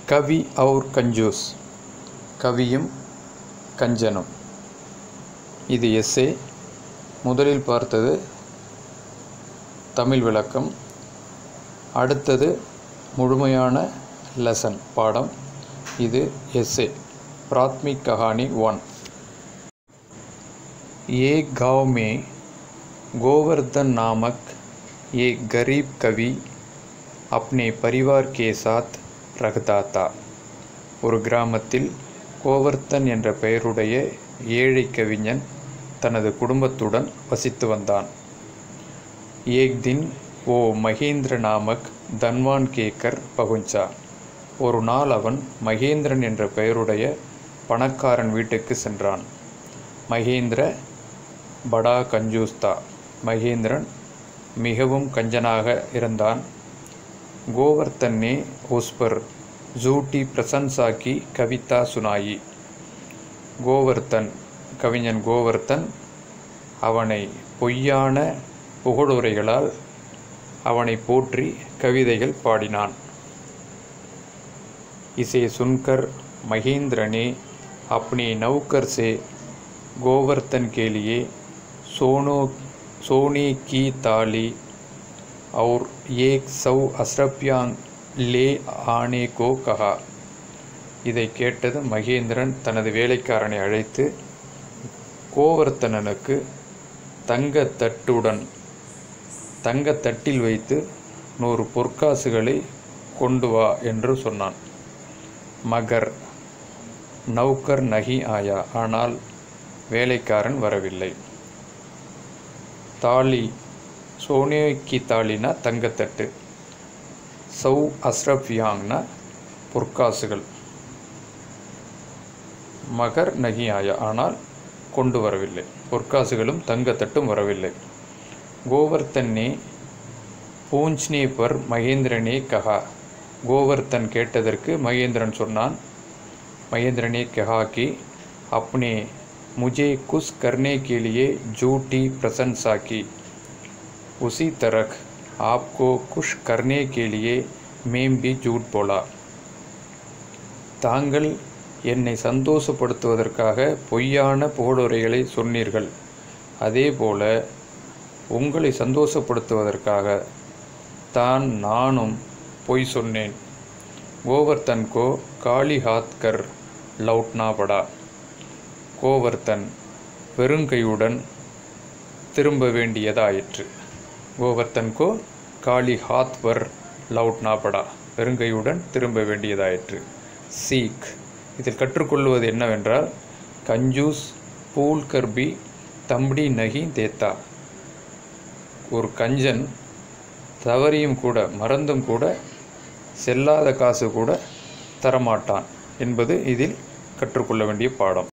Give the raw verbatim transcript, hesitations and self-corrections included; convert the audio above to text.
கவி और कंजूस கவியும் கஞ்சனும். இது எஸ்ஸே. முதலில் பார்த்தது தமிழ் விளக்கம். அடுத்தது முழுமையான லெசன் பாடம். இது எஸ்ஸே. प्राथमिक कहानी वन. एक गांव में गोवर्धन नामक एक गरीब कवि अपने परिवार के साथ रहता था. ஒரு கிராமத்தில் கோவர்த்தன் என்ற பெயருடைய ஏழை கவிஞன் தனது குடும்பத்துடன் வசித்து வந்தான். एक दिन वो महेंद्र नामक धनवान के घर पहुंचा. ஒரு நாள் அவன் மகேந்திரன் என்ற பெயருடைய பணக்காரன் வீட்டுக்கு சென்றான். மகேந்திர படா கஞ்சூஸ்தா. மகேந்திரன் மிகவும் கஞ்சனாக இருந்தான். गोवर्धन ने उस पर झूठी प्रशंसा की कविता सुनाई. கோவர்த்தன் கவிஞன் கோவர்த்தன் அவனை பொய்யான புகழுரைகளால் அவனை போற்றி கவிதைகள் பாடினான். इसे सुनकर महेंद्र ने अपने नौकर से गोवर्धन के लिए सोनो सोने की ताली और एक सौ अशरफियाँ ले आने को कहा. இதை கேட்டது மகேந்திரன் தனது வேலைக்காரனை அழைத்து கோவர்த்தனனுக்கு தங்கத்தட்டுடன் தங்கத்தட்டில் வைத்து நூறு பொற்காசுகளை கொண்டு வா என்று சொன்னான். மகர் நௌக்கர் நஹி ஆயா. ஆனால் வேலைக்காரன் வரவில்லை. தாலி சோனேக்கி தாலினா தங்கத்தட்டு, சௌ அஸ்ரஃபியாங்னா பொற்காசுகள். மகர் நஹி ஆயா ஆனால் கொண்டு வரவில்லை. பொற்காசுகளும் தங்கத்தட்டும் வரவில்லை. கோவர்த்தன் ने पूछने पर महेंद्र ने कहा. கோவர்த்தன் கேட்டதற்கு மகேந்திரன் சொன்னான். महेंद्र ने कहा कि अपने मुझे खुश करने के लिए झूठी प्रशंसा की, उसी तरह आपको खुश करने के लिए मैं भी झूठ बोला. தாங்கள் என்னை சந்தோஷப்படுத்துவதற்காக பொய்யான புகழுரைகளை சொன்னீர்கள். அதேபோல உங்களை சந்தோஷப்படுத்துவதற்காக தான் நானும் பொய் சொன்னேன். கோவர்த்தன் को காலி हाथ कर लौटना पड़ा. கோவர்த்தன் வெறுங்கையுடன் திரும்ப வேண்டியதாயிற்று. கோவர்த்தன் को காலி हाथ पर लौटना पड़ा. வெறுங்கையுடன் திரும்ப வேண்டியதாயிற்று. சீக். இதில் கற்றுக்கொள்வது என்னவென்றால் கஞ்சூஸ் பூல் கர்பி தம்படி நகி தேத்தா. ஒரு கஞ்சன் தவறியும் கூட மறந்தும் கூட செல்லாத காசு கூட தரமாட்டான் என்பது இதில் கற்றுக்கொள்ள வேண்டிய பாடம்.